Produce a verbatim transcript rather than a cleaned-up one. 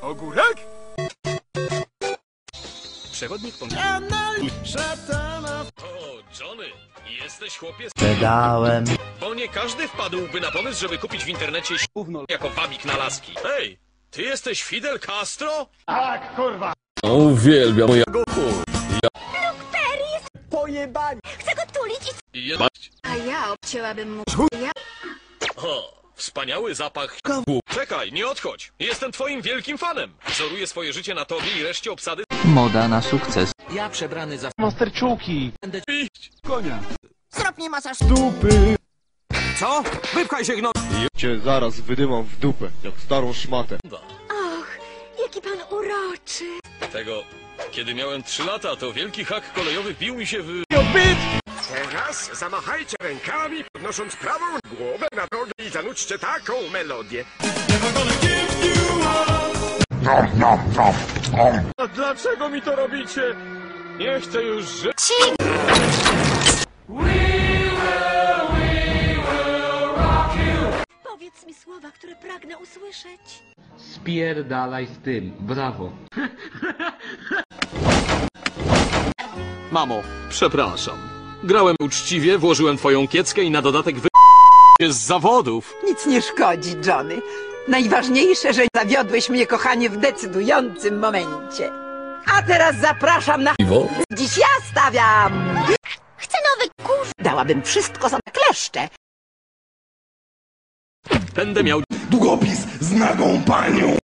Ogórek? Przewodnik po... Szatana. O, Johnny, jesteś chłopiec? Wydałem. Bo nie każdy wpadłby na pomysł, żeby kupić w internecie gówno jako wabik na laski. Hej, ty jesteś Fidel Castro? Tak, kurwa. Uwielbiam moja Perry jest Pojebanie. Chcę go tulić i... Je... A ja obcięłabym mu... Ja... O, wspaniały zapach. Czekaj, nie odchodź. Jestem twoim wielkim fanem. Wzoruję swoje życie na tobie i reszcie obsady. Moda na sukces. Ja przebrany za... Monsterczuki. Będę... Konia. Zrób mi masaż. Dupy. Co? Wypchaj się, gno... Cię zaraz wydymam w dupę, jak starą szmatę. Och, jaki pan uroczy. Tego... Kiedy miałem trzy lata, to wielki hak kolejowy bił mi się w... Teraz zamachajcie rękami, podnosząc prawą głowę na drogę i zanudźcie taką melodię. A dlaczego mi to robicie? Nie chcę już żyć. Powiedz mi słowa, które pragnę usłyszeć. Spierdalaj z tym, brawo. Mamo, przepraszam. Grałem uczciwie, włożyłem twoją kieckę i na dodatek wy... z zawodów. Nic nie szkodzi, Johnny. Najważniejsze, że zawiodłeś mnie, kochanie, w decydującym momencie. A teraz zapraszam na... piwo. Dziś ja stawiam! Chcę nowy kurz. Dałabym wszystko za kleszcze. Będę miał... Długopis z nagą panią!